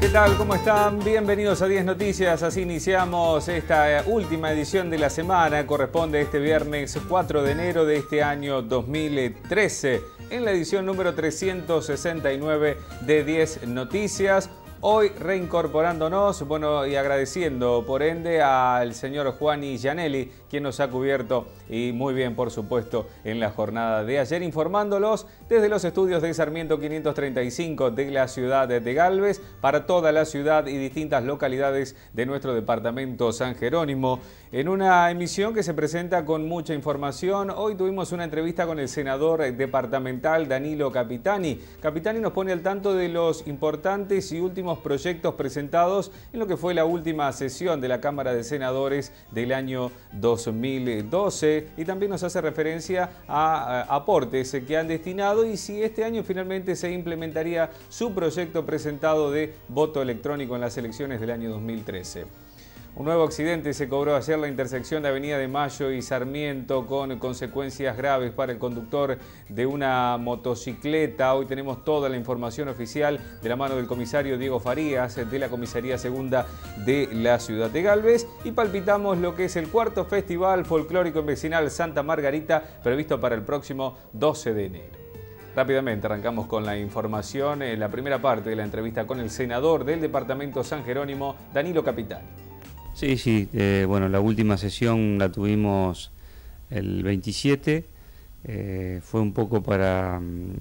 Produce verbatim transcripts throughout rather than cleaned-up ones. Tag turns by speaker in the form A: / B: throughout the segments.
A: ¿Qué tal? ¿Cómo están? Bienvenidos a diez Noticias. Así iniciamos esta última edición de la semana. Corresponde este viernes cuatro de enero de este año dos mil trece. En la edición número trescientos sesenta y nueve de diez Noticias. Hoy reincorporándonos, bueno, y agradeciendo por ende al señor Juani Gianelli, quien nos ha cubierto y muy bien, por supuesto, en la jornada de ayer, informándolos desde los estudios de Sarmiento quinientos treinta y cinco de la ciudad de Galvez para toda la ciudad y distintas localidades de nuestro departamento San Jerónimo. En una emisión que se presenta con mucha información, hoy tuvimos una entrevista con el senador departamental Danilo Capitani. Capitani nos pone al tanto de los importantes y últimos proyectos presentados en lo que fue la última sesión de la Cámara de Senadores del año dos mil doce y también nos hace referencia a aportes que han destinado y si este año finalmente se implementaría su proyecto presentado de voto electrónico en las elecciones del año dos mil trece. Un nuevo accidente se cobró ayer en la intersección de Avenida de Mayo y Sarmiento con consecuencias graves para el conductor de una motocicleta. Hoy tenemos toda la información oficial de la mano del comisario Diego Farías de la Comisaría Segunda de la ciudad de Galvez y palpitamos lo que es el cuarto Festival Folclórico Vecinal Santa Margarita previsto para el próximo doce de enero. Rápidamente arrancamos con la información en la primera parte de la entrevista con el senador del departamento San Jerónimo, Danilo Capitani.
B: Sí, sí, eh, bueno, la última sesión la tuvimos el veintisiete, eh, fue un poco para,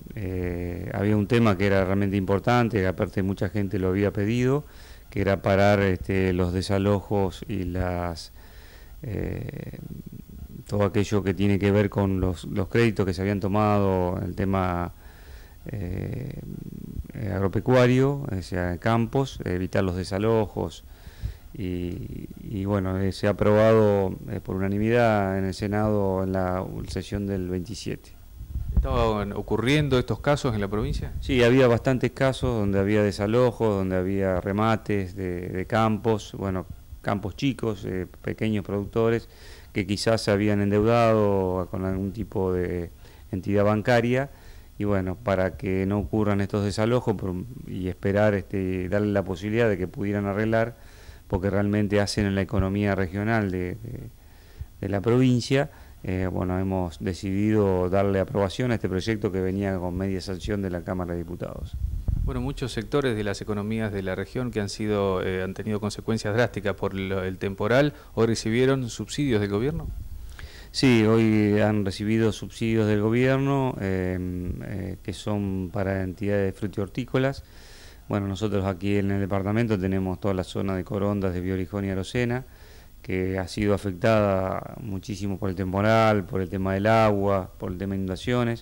B: eh, había un tema que era realmente importante, que aparte mucha gente lo había pedido, que era parar este, los desalojos y las eh, todo aquello que tiene que ver con los, los créditos que se habían tomado, el tema eh, agropecuario, o sea, campos, evitar los desalojos. Y, y bueno, eh, se ha aprobado eh, por unanimidad en el Senado en la sesión del veintisiete.
A: ¿Estaban ocurriendo estos casos en la provincia?
B: Sí, había bastantes casos donde había desalojos, donde había remates de, de campos, bueno, campos chicos, eh, pequeños productores que quizás se habían endeudado con algún tipo de entidad bancaria y bueno, para que no ocurran estos desalojos por, y esperar, este, darle la posibilidad de que pudieran arreglar, porque realmente hacen en la economía regional de, de, de la provincia, eh, bueno, hemos decidido darle aprobación a este proyecto que venía con media sanción de la Cámara de Diputados.
A: Bueno, muchos sectores de las economías de la región que han sido eh, han tenido consecuencias drásticas por el, el temporal, ¿hoy recibieron subsidios del gobierno?
B: Sí, hoy han recibido subsidios del gobierno eh, eh, que son para entidades frutihortícolas. Bueno, nosotros aquí en el departamento tenemos toda la zona de Corondas, de Biorijón y Arocena, que ha sido afectada muchísimo por el temporal, por el tema del agua, por el tema de inundaciones,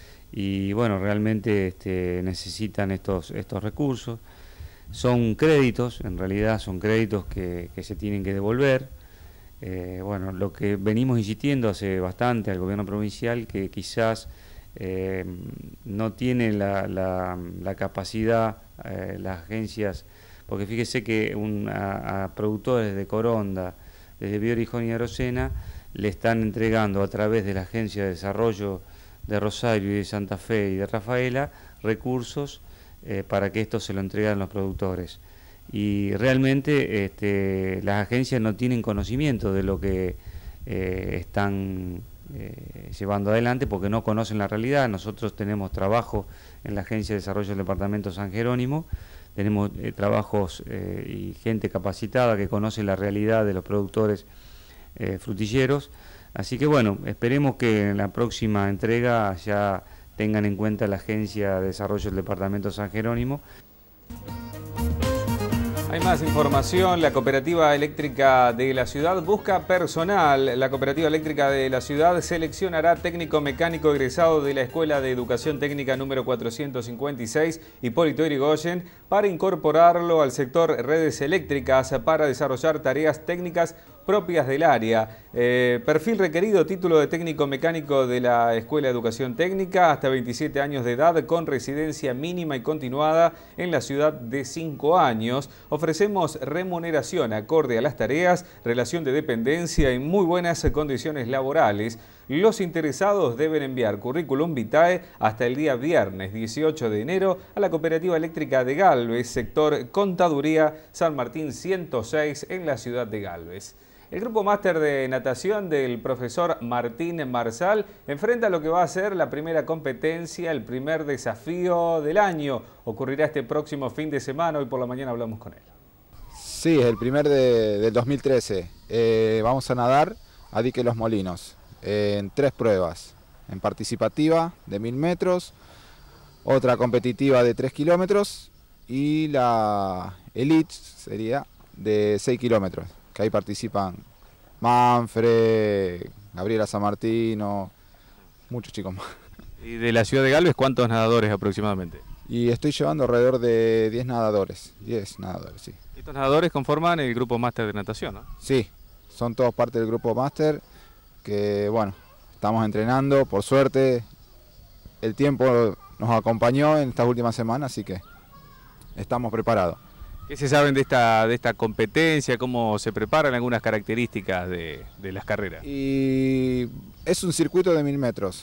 B: y bueno, realmente este, necesitan estos, estos recursos. Son créditos, en realidad son créditos que, que se tienen que devolver. Eh, bueno, lo que venimos insistiendo hace bastante al gobierno provincial, que quizás eh, no tiene la, la, la capacidad Eh, las agencias, porque fíjese que un, a, a productores de Coronda, desde Biorijón y Arocena, le están entregando a través de la Agencia de Desarrollo de Rosario y de Santa Fe y de Rafaela recursos eh, para que esto se lo entreguen los productores. Y realmente este, las agencias no tienen conocimiento de lo que eh, están Eh, llevando adelante porque no conocen la realidad. Nosotros tenemos trabajo en la Agencia de Desarrollo del Departamento San Jerónimo, tenemos eh, trabajos eh, y gente capacitada que conoce la realidad de los productores eh, frutilleros, así que bueno, esperemos que en la próxima entrega ya tengan en cuenta la Agencia de Desarrollo del Departamento San Jerónimo.
A: Hay más información. La Cooperativa Eléctrica de la Ciudad busca personal. La Cooperativa Eléctrica de la Ciudad seleccionará técnico mecánico egresado de la Escuela de Educación Técnica número cuatrocientos cincuenta y seis, Hipólito Yrigoyen, para incorporarlo al sector redes eléctricas para desarrollar tareas técnicas propias del área. Eh, perfil requerido, título de técnico mecánico de la Escuela de Educación Técnica, hasta veintisiete años de edad, con residencia mínima y continuada en la ciudad de cinco años. Ofrece ofrecemos remuneración acorde a las tareas, relación de dependencia y muy buenas condiciones laborales. Los interesados deben enviar currículum vitae hasta el día viernes dieciocho de enero a la Cooperativa Eléctrica de Galvez, sector Contaduría, San Martín ciento seis, en la ciudad de Galvez. El grupo máster de natación del profesor Martín Marsal enfrenta lo que va a ser la primera competencia, el primer desafío del año. Ocurrirá este próximo fin de semana. Hoy por la mañana hablamos con él.
C: Sí, es el primer de, del dos mil trece. Eh, vamos a nadar a Dique Los Molinos eh, en tres pruebas. En participativa de mil metros, otra competitiva de tres kilómetros y la elite sería de seis kilómetros. Que ahí participan Manfred, Gabriela San Martino, muchos chicos más.
A: ¿Y de la ciudad de Galvez cuántos nadadores aproximadamente?
C: Y estoy llevando alrededor de diez nadadores, diez nadadores, sí.
A: Estos nadadores conforman el grupo máster de natación, ¿no?
C: Sí, son todos parte del grupo máster, que bueno, estamos entrenando, por suerte el tiempo nos acompañó en estas últimas semanas, así que estamos preparados.
A: ¿Qué se saben de esta, de esta competencia? ¿Cómo se preparan algunas características de, de las carreras?
C: Y es un circuito de mil metros.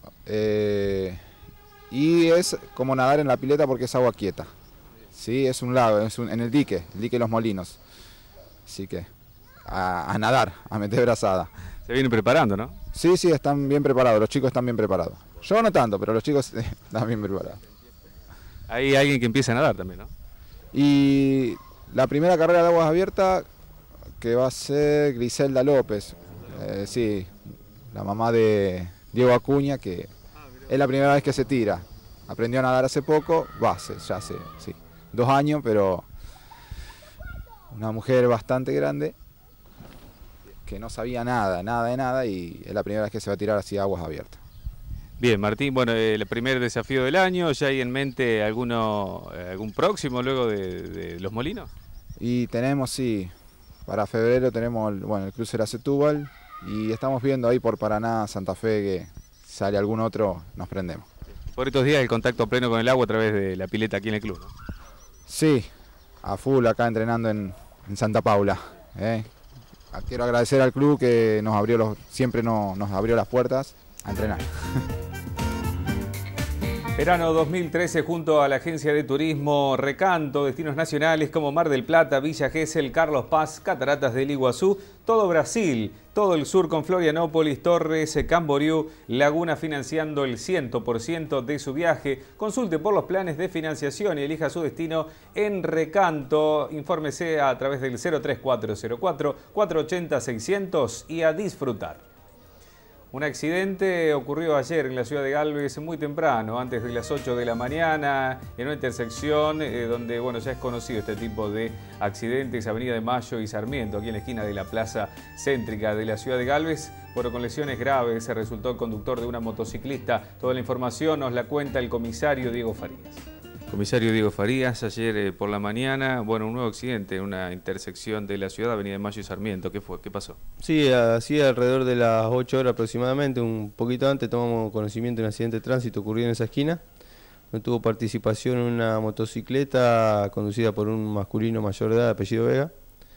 C: Eh, y es como nadar en la pileta porque es agua quieta. Sí, es un lago, es un, en el dique, el dique Los Molinos. Así que a, a nadar, a meter brazada.
A: Se vienen preparando, ¿no?
C: Sí, sí, están bien preparados, los chicos están bien preparados. Yo no tanto, pero los chicos están bien preparados.
A: Hay alguien que empieza a nadar también, ¿no?
C: Y la primera carrera de aguas abiertas que va a ser Griselda López, eh, sí, la mamá de Diego Acuña, que es la primera vez que se tira. Aprendió a nadar hace poco, va, hace, ya hace sí, dos años, pero una mujer bastante grande que no sabía nada, nada de nada, y es la primera vez que se va a tirar así a aguas abiertas.
A: Bien, Martín, bueno, el primer desafío del año, ¿ya hay en mente alguno, algún próximo luego de, de Los Molinos?
C: Y tenemos, sí, para febrero tenemos el, bueno, el cruce de la Setúbal, y estamos viendo ahí por Paraná, Santa Fe, que si sale algún otro, nos prendemos.
A: Por estos días el contacto pleno con el agua a través de la pileta aquí en el club, ¿no?
C: Sí, a full acá entrenando en, en Santa Paula. ¿eh? Quiero agradecer al club que nos abrió los, siempre nos, nos abrió las puertas a entrenar.
A: Verano dos mil trece junto a la agencia de turismo Recanto, destinos nacionales como Mar del Plata, Villa Gesell, Carlos Paz, Cataratas del Iguazú, todo Brasil, todo el sur con Florianópolis, Torres, Camboriú, Laguna financiando el cien por ciento de su viaje. Consulte por los planes de financiación y elija su destino en Recanto. Infórmese a través del cero tres cuatro cero cuatro, cuatro ocho cero, seiscientos y a disfrutar. Un accidente ocurrió ayer en la ciudad de Galvez muy temprano, antes de las ocho de la mañana, en una intersección eh, donde bueno, ya es conocido este tipo de accidentes, Avenida de Mayo y Sarmiento, aquí en la esquina de la plaza céntrica de la ciudad de Galvez. Bueno, con lesiones graves se resultó el conductor de una motociclista. Toda la información nos la cuenta el comisario Diego Farías. Comisario Diego Farías, ayer eh, por la mañana, bueno, un nuevo accidente en una intersección de la ciudad, Avenida de Mayo y Sarmiento. ¿Qué fue? ¿Qué pasó?
D: Sí, así alrededor de las ocho horas aproximadamente, un poquito antes, tomamos conocimiento de un accidente de tránsito ocurrido en esa esquina. No tuvo participación una motocicleta conducida por un masculino mayor de edad, de apellido Vega,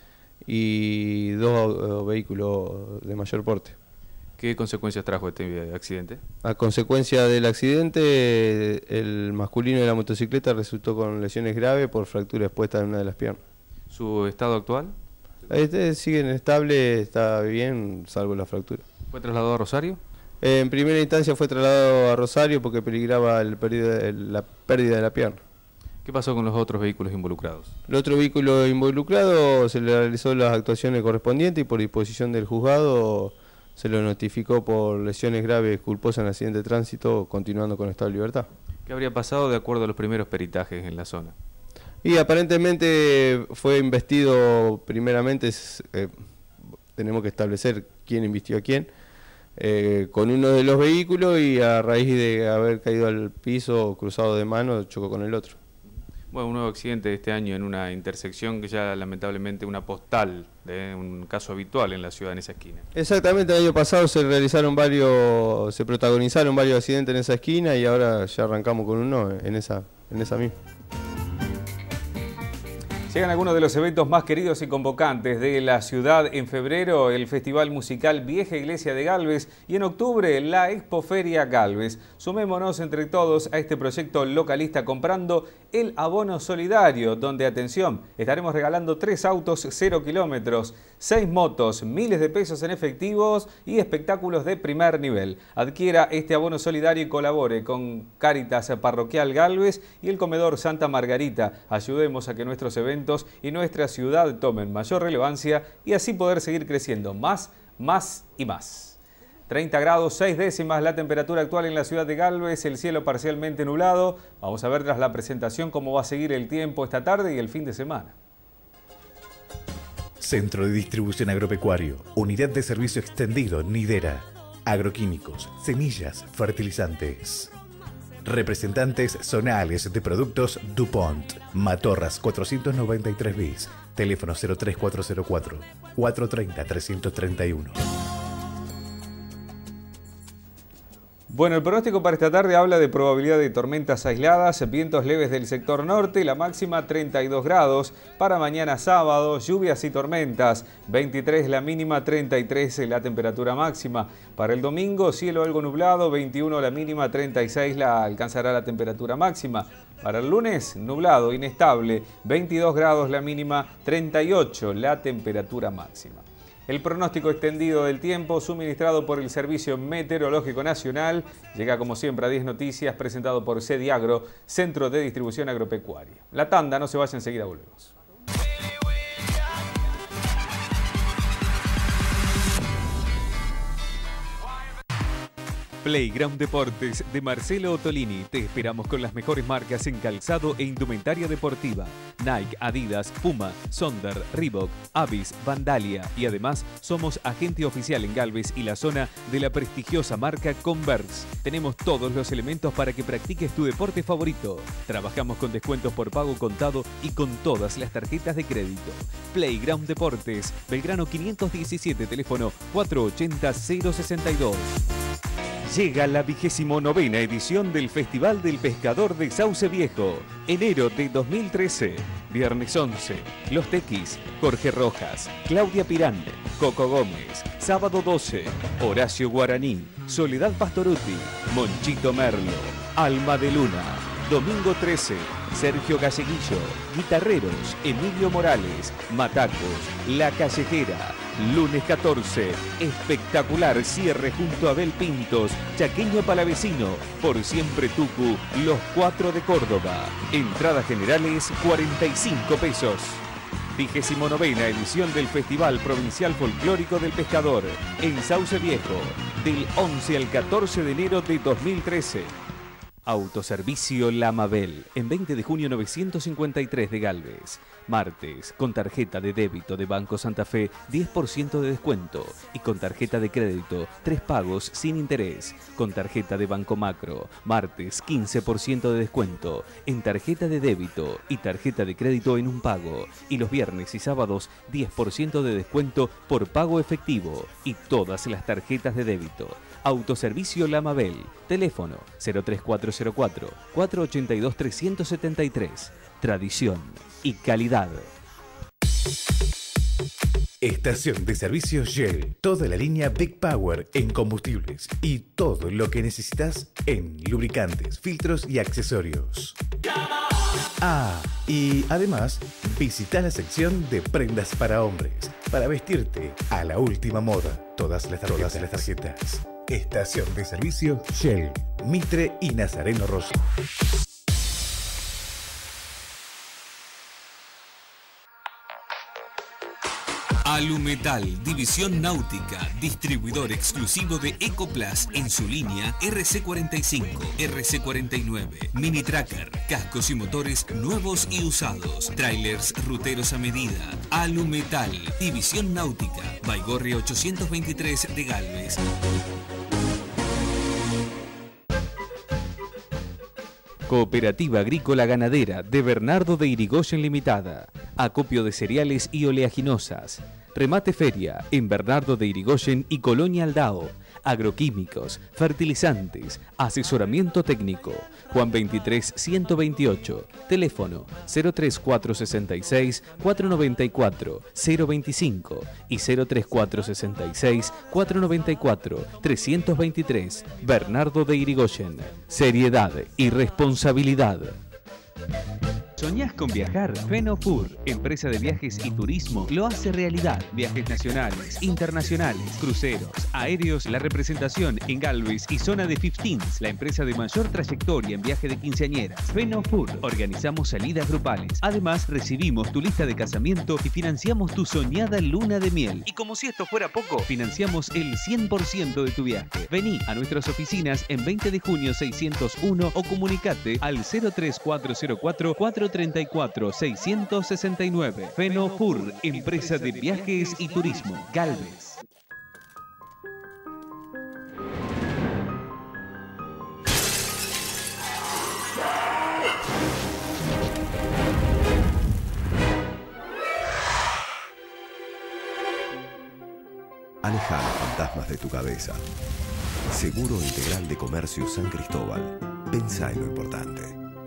D: y dos uh, vehículos de mayor porte.
A: ¿Qué consecuencias trajo este accidente?
D: A consecuencia del accidente, el masculino de la motocicleta resultó con lesiones graves por fractura expuesta en una de las piernas.
A: ¿Su estado actual?
D: Este sigue estable, está bien, salvo la fractura.
A: ¿Fue trasladado a Rosario?
D: Eh, en primera instancia fue trasladado a Rosario porque peligraba el pérdida, el, la pérdida de la pierna.
A: ¿Qué pasó con los otros vehículos involucrados?
D: El otro vehículo involucrado se le realizó las actuaciones correspondientes y por disposición del juzgado se lo notificó por lesiones graves culposas en accidente de tránsito, continuando con estado de libertad.
A: ¿Qué habría pasado de acuerdo a los primeros peritajes en la zona?
D: Y aparentemente fue investido primeramente, eh, tenemos que establecer quién invistió a quién, eh, con uno de los vehículos y a raíz de haber caído al piso cruzado de mano chocó con el otro.
A: Bueno, un nuevo accidente este año en una intersección que ya lamentablemente una postal de un caso habitual en la ciudad en esa esquina.
D: Exactamente, el año pasado se realizaron varios, se protagonizaron varios accidentes en esa esquina y ahora ya arrancamos con uno en esa, en esa misma.
A: Llegan algunos de los eventos más queridos y convocantes de la ciudad. En febrero, el Festival Musical Vieja Iglesia de Galvez y en octubre, la Expoferia Galvez. Sumémonos entre todos a este proyecto localista comprando el abono solidario, donde, atención, estaremos regalando tres autos cero kilómetros, seis motos, miles de pesos en efectivos y espectáculos de primer nivel. Adquiera este abono solidario y colabore con Cáritas Parroquial Galvez y el Comedor Santa Margarita. Ayudemos a que nuestros eventos y nuestra ciudad tomen mayor relevancia y así poder seguir creciendo más, más y más. treinta grados seis décimas la temperatura actual en la ciudad de Galvez, el cielo parcialmente nublado. Vamos a ver tras la presentación cómo va a seguir el tiempo esta tarde y el fin de semana.
E: Centro de Distribución Agropecuario, Unidad de Servicio Extendido Nidera, Agroquímicos, Semillas, Fertilizantes. Representantes zonales de productos DuPont. Matorras cuatrocientos noventa y tres bis. Teléfono cero tres cuatro cero cuatro, cuatro tres cero, tres tres uno.
A: Bueno, el pronóstico para esta tarde habla de probabilidad de tormentas aisladas, vientos leves del sector norte, la máxima treinta y dos grados. Para mañana sábado, lluvias y tormentas, veintitrés la mínima, treinta y tres la temperatura máxima. Para el domingo, cielo algo nublado, veintiuno la mínima, treinta y seis la alcanzará la temperatura máxima. Para el lunes, nublado, inestable, veintidós grados la mínima, treinta y ocho la temperatura máxima. El pronóstico extendido del tiempo, suministrado por el Servicio Meteorológico Nacional, llega como siempre a diez Noticias, presentado por Sediagro, Centro de Distribución Agropecuaria. La tanda, no se vayan, enseguida volvemos. Playground Deportes de Marcelo Ottolini. Te esperamos con las mejores marcas en calzado e indumentaria deportiva. Nike, Adidas, Puma, Sonder, Reebok, Avis, Vandalia. Y además somos agente oficial en Galvez y la zona de la prestigiosa marca Converse. Tenemos todos los elementos para que practiques tu deporte favorito. Trabajamos con descuentos por pago contado y con todas las tarjetas de crédito. Playground Deportes, Belgrano quinientos diecisiete, teléfono cuatro ochenta, cero sesenta y dos. Llega la vigésimo novena edición del Festival del Pescador de Sauce Viejo, enero de dos mil trece. Viernes once, Los Tequis, Jorge Rojas, Claudia Pirán, Coco Gómez. Sábado doce, Horacio Guaraní, Soledad Pastoruti, Monchito Merlo, Alma de Luna. Domingo trece, Sergio Galleguillo, Guitarreros, Emilio Morales, Matacos, La Callejera. Lunes catorce, espectacular cierre junto a Abel Pintos, Chaqueño Palavecino, Por Siempre Tucu, Los Cuatro de Córdoba. Entradas generales, cuarenta y cinco pesos. Vigésimo novena edición del Festival Provincial Folclórico del Pescador, en Sauce Viejo, del once al catorce de enero de dos mil trece. Autoservicio La Mabel, en veinte de junio novecientos cincuenta y tres de Galvez. Martes, con tarjeta de débito de Banco Santa Fe, diez por ciento de descuento. Y con tarjeta de crédito, tres pagos sin interés. Con tarjeta de Banco Macro, martes, quince por ciento de descuento. En tarjeta de débito y tarjeta de crédito en un pago. Y los viernes y sábados, diez por ciento de descuento por pago efectivo. Y todas las tarjetas de débito. Autoservicio La Mabel. Teléfono cero tres cuatro cero cuatro, cuatro ochenta y dos, trescientos setenta y tres. Tradición y calidad.
E: Estación de servicio Shell. Toda la línea Big Power en combustibles y todo lo que necesitas en lubricantes, filtros y accesorios. Ah, y además visita la sección de prendas para hombres para vestirte a la última moda. Todas las tarjetas. Todas las tarjetas. Estación de servicio Shell, Mitre y Nazareno Rosso.
F: Alumetal, división náutica, distribuidor exclusivo de Ecoplas en su línea R C cuarenta y cinco, R C cuarenta y nueve, Mini Tracker, cascos y motores nuevos y usados, trailers ruteros a medida. Alumetal, división náutica, Baigorria ochocientos veintitrés de Galvez.
A: Cooperativa Agrícola Ganadera de Bernardo de Irigoyen Limitada. Acopio de cereales y oleaginosas. Remate Feria en Bernardo de Irigoyen y Colonia Aldao.
G: agroquímicos, fertilizantes, asesoramiento técnico. Juan veintitrés, ciento veintiocho, teléfono cero tres cuatro seis seis, cuatro nueve cuatro, cero veinticinco y cero tres cuatro seis seis, cuatro nueve cuatro, tres dos tres. Bernardo de Irigoyen. Seriedad y responsabilidad.
F: ¿Soñás con viajar? Fenofur, empresa de viajes y turismo, lo hace realidad. Viajes nacionales, internacionales, cruceros, aéreos, la representación en Galvez y zona de quinceañeros, la empresa de mayor trayectoria en viaje de quinceañeras. Fenofur, organizamos salidas grupales. Además, recibimos tu lista de casamiento y financiamos tu soñada luna de miel. Y como si esto fuera poco, financiamos el cien por ciento de tu viaje. Vení a nuestras oficinas en veinte de junio seiscientos uno o comunicate al cero tres cuatro cero cuatro, cuatro treinta y cuatro, seiscientos sesenta y nueve. Fenofur, empresa de viajes y turismo. Galvez.
H: Aleja los fantasmas de tu cabeza. Seguro Integral de Comercio San Cristóbal. Pensá en lo importante.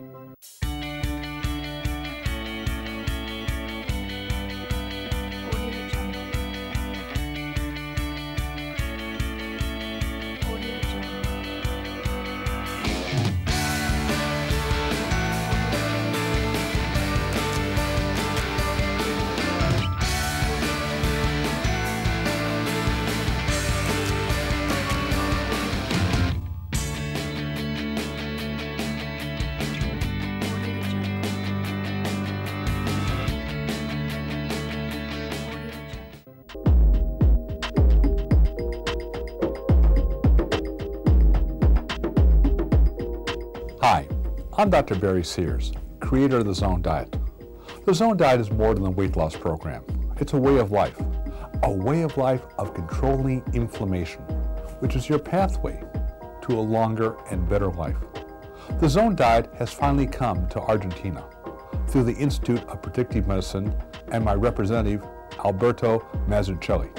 I: Hi, I'm Doctor Barry Sears, creator of the Zone Diet. The Zone Diet is more than a weight loss program. It's a way of life, a way of life of controlling inflammation, which is your pathway to a longer and better life. The Zone Diet has finally come to Argentina through the Institute of Predictive Medicine and my representative, Alberto Mazzucchelli.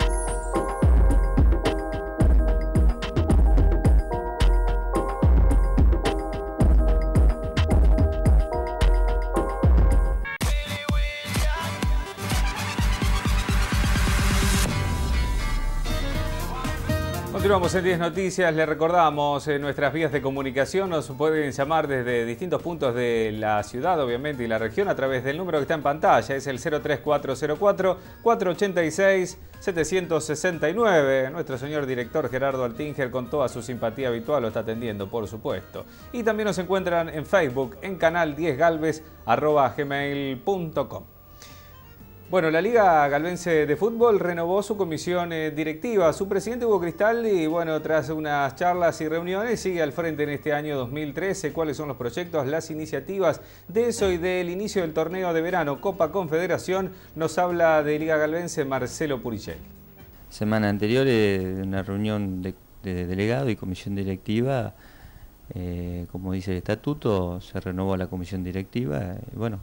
A: Continuamos en diez Noticias, les recordamos eh, nuestras vías de comunicación, nos pueden llamar desde distintos puntos de la ciudad, obviamente, y la región a través del número que está en pantalla, es el cero tres cuatro cero cuatro, cuatro ocho seis, siete seis nueve. Nuestro señor director Gerardo Altinger, con toda su simpatía habitual, lo está atendiendo, por supuesto. Y también nos encuentran en Facebook, en canal diez galvez, arroba gmail punto com. Bueno, la Liga Galvense de Fútbol renovó su comisión eh, directiva. Su presidente Hugo Cristaldi, bueno, tras unas charlas y reuniones, sigue al frente en este año dos mil trece. ¿Cuáles son los proyectos, las iniciativas de eso y del inicio del torneo de verano Copa Confederación? Nos habla de Liga Galvense Marcelo Puricelli.
B: Semana anterior, eh, una reunión de, de delegado y comisión directiva, eh, como dice el estatuto, se renovó la comisión directiva. Eh, bueno,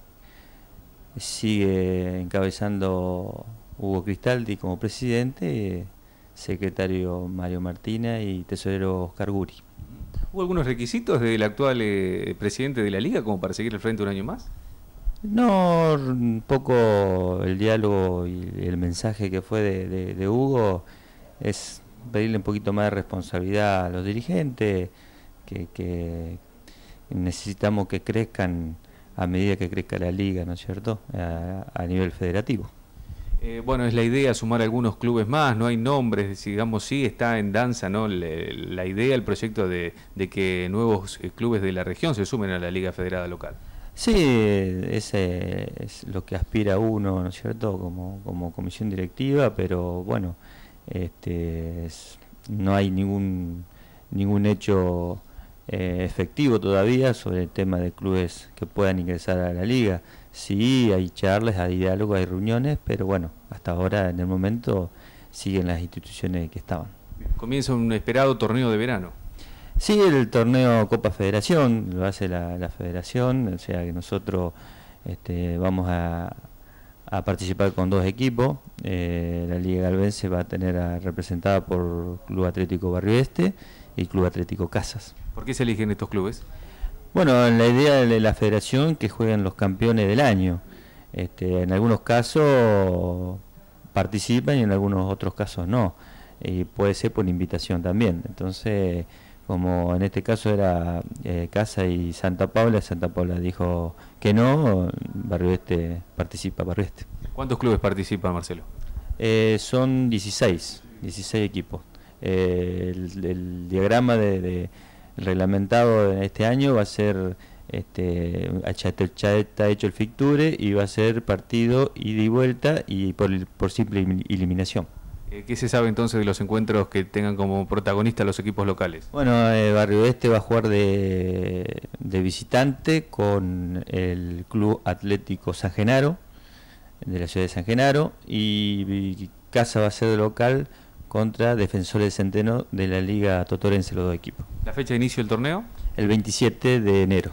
B: sigue encabezando Hugo Cristaldi como presidente, secretario Mario Martínez y tesorero Oscar Guri.
A: ¿Hubo algunos requisitos del actual eh, presidente de la Liga como para seguir al frente un año más?
B: No, un poco el diálogo y el mensaje que fue de, de, de Hugo es pedirle un poquito más de responsabilidad a los dirigentes, que, que necesitamos que crezcan a medida que crezca la liga, ¿no es cierto?, a, a nivel federativo.
A: Eh, bueno, es la idea sumar algunos clubes más, no hay nombres, digamos, sí está en danza, ¿no?, Le, la idea, el proyecto de, de que nuevos eh, clubes de la región se sumen a la Liga Federada Local.
B: Sí, ese es lo que aspira uno, ¿no es cierto?, como, como comisión directiva, pero bueno, este, es, no hay ningún, ningún hecho Eh, efectivo todavía sobre el tema de clubes que puedan ingresar a la liga. Sí, hay charlas, hay diálogos, hay reuniones, pero bueno, hasta ahora en el momento siguen las instituciones que estaban.
A: Comienza un esperado torneo de verano.
B: Sí, el torneo Copa Federación lo hace la, la federación, o sea que nosotros este, vamos a, a participar con dos equipos,
J: eh, la Liga Galvense va a tener a, representada por Club Atlético Barrio Este y Club Atlético Casas.
A: ¿Por qué se eligen estos clubes?
J: Bueno, la idea de la federación que jueguen los campeones del año. Este, en algunos casos participan y en algunos otros casos no. Y puede ser por invitación también. Entonces, como en este caso era eh, Casa y Santa Paula, Santa Paula dijo que no, Barrio Este participa, Barrio Este.
A: ¿Cuántos clubes participan, Marcelo?
J: Eh, son dieciséis, dieciséis equipos. Eh, el, el diagrama de, de reglamentado de este año va a ser, este, ya está hecho el fixture y va a ser partido ida y vuelta y por, por simple eliminación.
A: ¿Qué se sabe entonces de los encuentros que tengan como protagonistas los equipos locales?
J: Bueno, eh, Barrio Este va a jugar de, de visitante con el Club Atlético San Genaro, de la ciudad de San Genaro, y, y Casa va a ser de local contra Defensores de Centeno de la Liga Totorense, los dos equipos.
A: ¿La fecha de inicio del torneo?
J: El veintisiete de enero.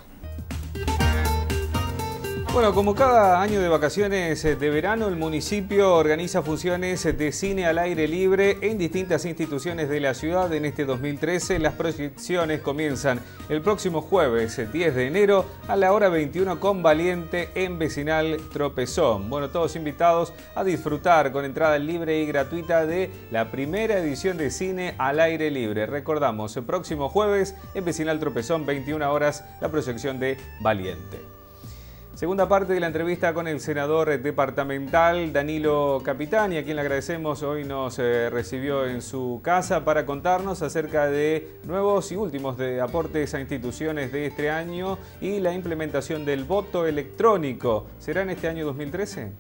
A: Bueno, como cada año de vacaciones de verano, el municipio organiza funciones de cine al aire libre en distintas instituciones de la ciudad. En este dos mil trece, las proyecciones comienzan el próximo jueves diez de enero a la hora veintiuno con Valiente en Vecinal Tropezón. Bueno, todos invitados a disfrutar con entrada libre y gratuita de la primera edición de cine al aire libre. Recordamos, el próximo jueves en Vecinal Tropezón, veintiuna horas, la proyección de Valiente. Segunda parte de la entrevista con el senador departamental Danilo Capitani, a quien le agradecemos. Hoy nos eh, recibió en su casa para contarnos acerca de nuevos y últimos de aportes a instituciones de este año y la implementación del voto electrónico. ¿Será en este año dos mil trece?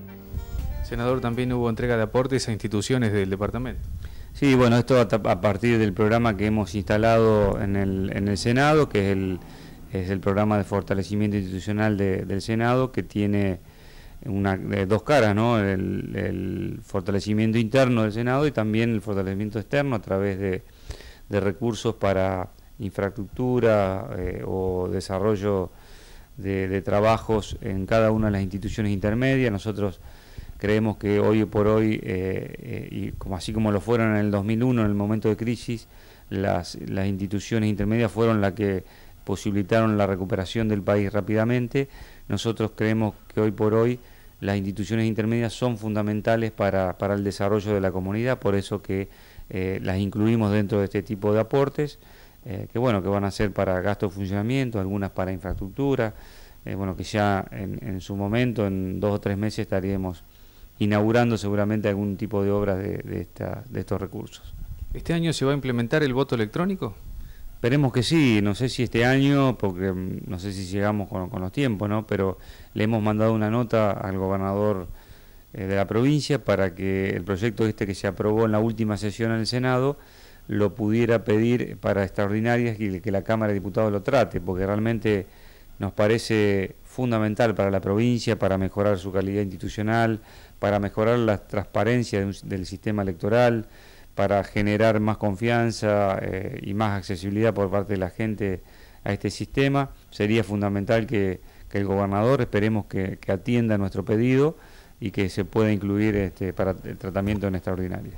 A: Senador, también hubo entrega de aportes a instituciones del departamento.
B: Sí, bueno, esto a, a partir del programa que hemos instalado en el, en el Senado, que es el... es el programa de fortalecimiento institucional de, del Senado, que tiene una, eh, dos caras, ¿no? El, el fortalecimiento interno del Senado y también el fortalecimiento externo a través de, de recursos para infraestructura eh, o desarrollo de, de trabajos en cada una de las instituciones intermedias. Nosotros creemos que hoy por hoy, eh, eh, y como así como lo fueron en el dos mil uno, en el momento de crisis, las, las instituciones intermedias fueron las que posibilitaron la recuperación del país rápidamente. Nosotros creemos que hoy por hoy las instituciones intermedias son fundamentales para, para el desarrollo de la comunidad, por eso que eh, las incluimos dentro de este tipo de aportes, eh, que bueno, que van a ser para gasto de funcionamiento, algunas para infraestructura, eh, bueno, que ya en, en su momento, en dos o tres meses, estaríamos inaugurando seguramente algún tipo de obras de, de, esta, de estos recursos.
A: ¿Este año se va a implementar el voto electrónico?
B: Esperemos que sí, no sé si este año, porque no sé si llegamos con, con los tiempos, ¿no? Pero le hemos mandado una nota al gobernador eh, de la provincia para que el proyecto este que se aprobó en la última sesión en el Senado lo pudiera pedir para extraordinarias y que la Cámara de Diputados lo trate, porque realmente nos parece fundamental para la provincia, para mejorar su calidad institucional, para mejorar la transparencia de un, del sistema electoral, para generar más confianza eh, y más accesibilidad por parte de la gente a este sistema. Sería fundamental que, que el gobernador, esperemos que, que atienda nuestro pedido y que se pueda incluir este, para el tratamiento en extraordinarias.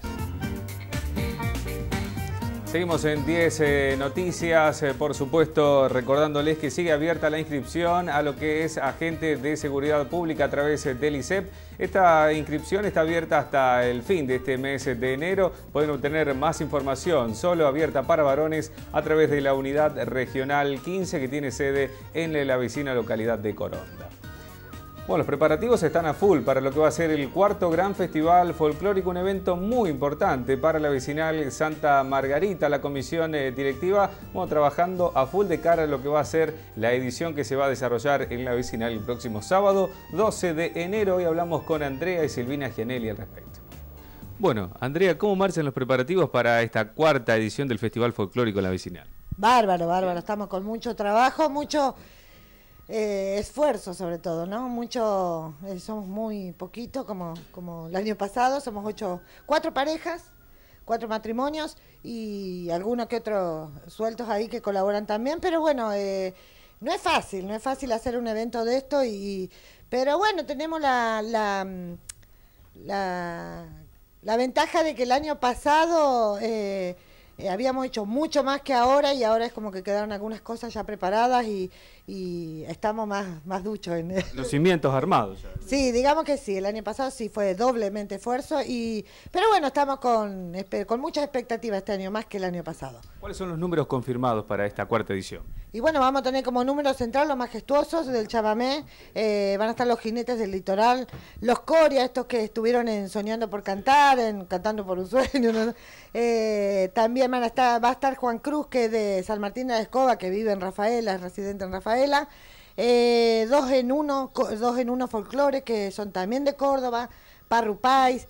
A: Seguimos en diez eh, Noticias, eh, por supuesto recordándoles que sigue abierta la inscripción a lo que es agente de seguridad pública a través eh, del I S E P. Esta inscripción está abierta hasta el fin de este mes de enero. Pueden obtener más información, solo abierta para varones, a través de la unidad regional quince que tiene sede en la vecina localidad de Coronda. Bueno, los preparativos están a full para lo que va a ser el cuarto gran festival folclórico, un evento muy importante para la vecinal Santa Margarita. La comisión eh, directiva, bueno, trabajando a full de cara a lo que va a ser la edición que se va a desarrollar en la vecinal el próximo sábado, doce de enero. Hoy hablamos con Andrea y Silvina Gianelli al respecto. Bueno, Andrea, ¿cómo marchan los preparativos para esta cuarta edición del Festival Folclórico en la vecinal?
K: Bárbaro, bárbaro. Estamos con mucho trabajo, mucho... Eh, esfuerzo sobre todo, ¿no? Mucho, eh, somos muy poquito como, como el año pasado, somos ocho, cuatro parejas, cuatro matrimonios y algunos que otros sueltos ahí que colaboran también, pero bueno, eh, no es fácil, no es fácil hacer un evento de esto, y pero bueno, tenemos la, la, la, la ventaja de que el año pasado eh, eh, habíamos hecho mucho más que ahora y ahora es como que quedaron algunas cosas ya preparadas y, y estamos más, más duchos en
A: los cimientos armados ya.
K: Sí, digamos que sí, el año pasado sí fue doblemente esfuerzo, y pero bueno, estamos con, con muchas expectativas este año, más que el año pasado.
A: ¿Cuáles son los números confirmados para esta cuarta edición?
K: Y bueno, vamos a tener como número central los majestuosos del chamamé, eh, van a estar los jinetes del litoral, los corias, estos que estuvieron en Soñando por Cantar, en Cantando por un Sueño, ¿no? eh, también van a estar, va a estar Juan Cruz, que es de San Martín de la Escoba, que vive en Rafaela, es residente en Rafaela, eh, dos en uno, dos en uno folclore, que son también de Córdoba, Parrupais,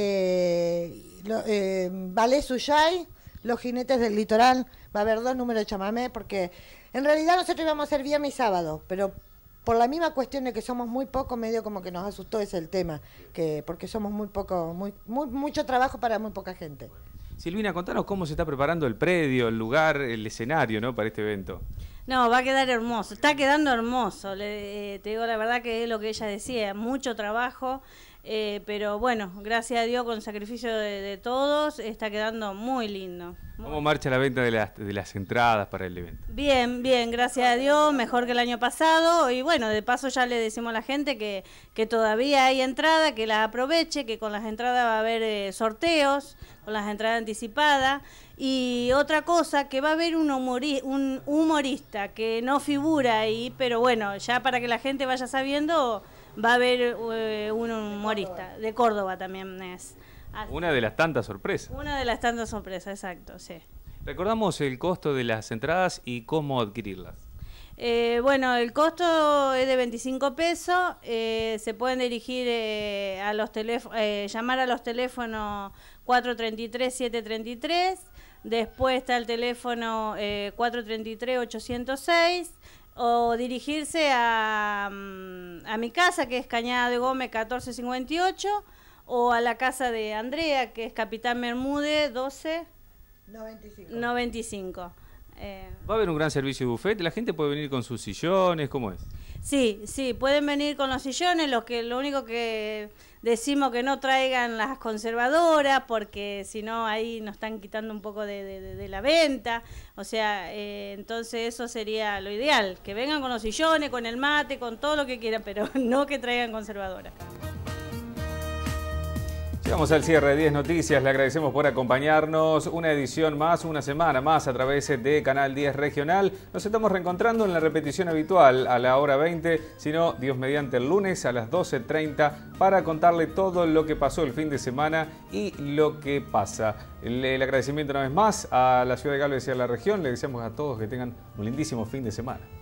K: eh, lo, eh, Ballet Suyay, los jinetes del litoral, va a haber dos números de chamamé, porque en realidad nosotros íbamos a hacer viernes y sábado, pero por la misma cuestión de que somos muy pocos, medio como que nos asustó ese el tema, que porque somos muy poco, muy, muy mucho trabajo para muy poca gente.
A: Silvina, contanos cómo se está preparando el predio, el lugar, el escenario, ¿no?, para este evento.
L: No, va a quedar hermoso, está quedando hermoso, Le, eh, te digo la verdad que es lo que ella decía, mucho trabajo, eh, pero bueno, gracias a Dios con el sacrificio de, de todos, está quedando muy lindo.
A: ¿Cómo marcha la venta de las, de las entradas para el evento?
L: Bien, bien, gracias a Dios, mejor que el año pasado, y bueno, de paso ya le decimos a la gente que, que todavía hay entrada, que la aproveche, que con las entradas va a haber eh, sorteos, con las entradas anticipadas, y otra cosa, que va a haber un, humori un humorista que no figura ahí, pero bueno, ya para que la gente vaya sabiendo, va a haber eh, un humorista, de Córdoba también es. Así.
A: Una de las tantas sorpresas.
L: Una de las tantas sorpresas, exacto, sí.
A: Recordamos el costo de las entradas y cómo adquirirlas.
L: Eh, bueno, el costo es de veinticinco pesos, eh, se pueden dirigir eh, a los teléfonos, eh, llamar a los teléfonos cuatro tres tres, siete tres tres, después está el teléfono eh, cuatro tres tres, ocho cero seis, o dirigirse a, a mi casa, que es Cañada de Gómez catorce cincuenta y ocho, o a la casa de Andrea, que es Capitán Bermúdez doce noventa y cinco. Eh,
A: ¿Va a haber un gran servicio de buffet? ¿La gente puede venir con sus sillones? ¿Cómo es?
L: Sí, sí, pueden venir con los sillones, lo que lo único que decimos que no traigan las conservadoras, porque si no ahí nos están quitando un poco de, de, de la venta, o sea, eh, entonces eso sería lo ideal, que vengan con los sillones, con el mate, con todo lo que quieran, pero no que traigan conservadoras.
A: Llegamos al cierre de diez Noticias, le agradecemos por acompañarnos una edición más, una semana más a través de Canal diez Regional. Nos estamos reencontrando en la repetición habitual a la hora veinte, sino Dios mediante el lunes a las doce treinta para contarle todo lo que pasó el fin de semana y lo que pasa. El, el agradecimiento una vez más a la ciudad de Galvez y a la región, le deseamos a todos que tengan un lindísimo fin de semana.